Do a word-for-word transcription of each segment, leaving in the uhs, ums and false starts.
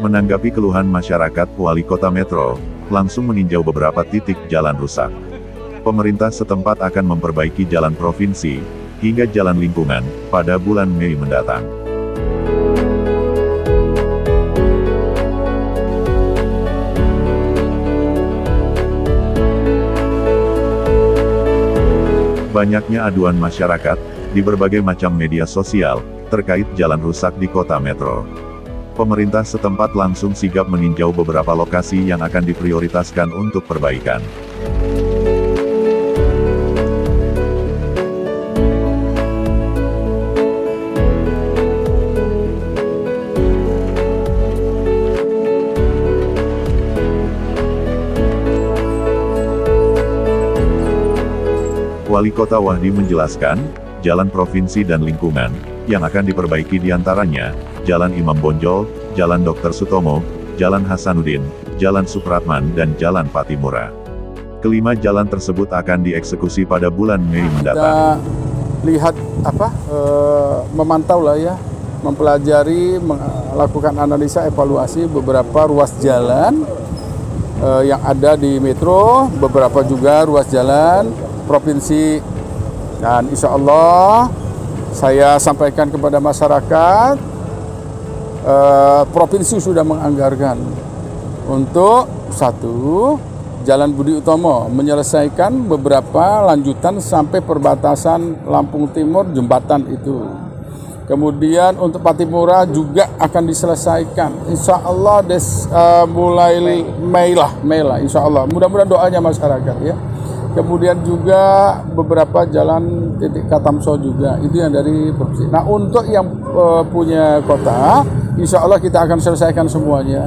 Menanggapi keluhan masyarakat, Wali Kota Metro langsung meninjau beberapa titik jalan rusak. Pemerintah setempat akan memperbaiki jalan provinsi hingga jalan lingkungan pada bulan Mei mendatang. Banyaknya aduan masyarakat di berbagai macam media sosial terkait jalan rusak di Kota Metro. Pemerintah setempat langsung sigap meninjau beberapa lokasi yang akan diprioritaskan untuk perbaikan. Wali Kota Wahdi menjelaskan, jalan provinsi dan lingkungan yang akan diperbaiki diantaranya, Jalan Imam Bonjol, Jalan Dokter Sutomo, Jalan Hasanuddin, Jalan Supratman dan Jalan Patimura. Kelima jalan tersebut akan dieksekusi pada bulan Mei mendatang. Kita lihat apa, e, memantau lah ya, mempelajari, melakukan analisa evaluasi beberapa ruas jalan e, yang ada di Metro, beberapa juga ruas jalan provinsi, dan insya Allah saya sampaikan kepada masyarakat, eh, provinsi sudah menganggarkan untuk satu, Jalan Budi Utomo menyelesaikan beberapa lanjutan sampai perbatasan Lampung Timur, jembatan itu. Kemudian untuk Patimura juga akan diselesaikan, insya Allah des, uh, mulai Mei lah, Mei lah, insya Allah. Mudah-mudahan doanya masyarakat ya. Kemudian juga beberapa jalan titik Katamso juga, itu yang dari provinsi. Nah untuk yang uh, punya kota, insya Allah kita akan selesaikan semuanya.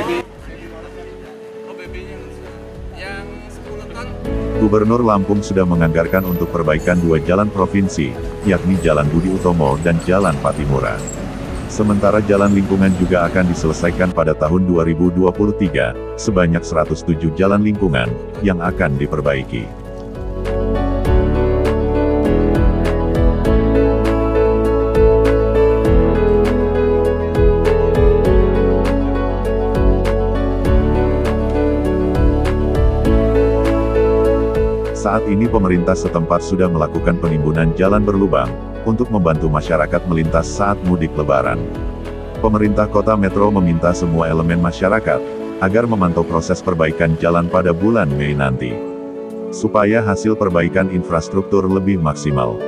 Gubernur Lampung sudah menganggarkan untuk perbaikan dua jalan provinsi, yakni Jalan Budi Utomo dan Jalan Patimura. Sementara jalan lingkungan juga akan diselesaikan pada tahun dua ribu dua puluh tiga, sebanyak seratus tujuh jalan lingkungan yang akan diperbaiki. Saat ini pemerintah setempat sudah melakukan penimbunan jalan berlubang untuk membantu masyarakat melintas saat mudik Lebaran. Pemerintah Kota Metro meminta semua elemen masyarakat agar memantau proses perbaikan jalan pada bulan Mei nanti, supaya hasil perbaikan infrastruktur lebih maksimal.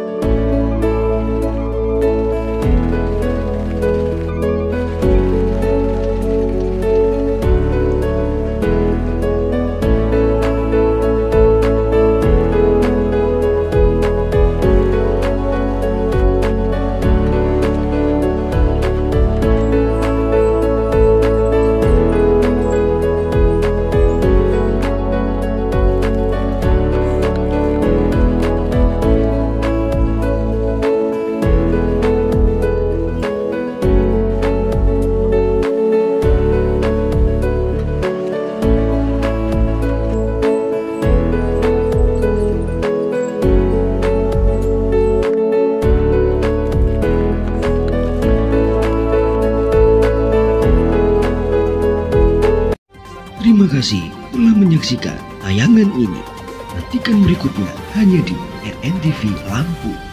Terima kasih telah menyaksikan tayangan ini. Nantikan berikutnya hanya di R N T V Lampung.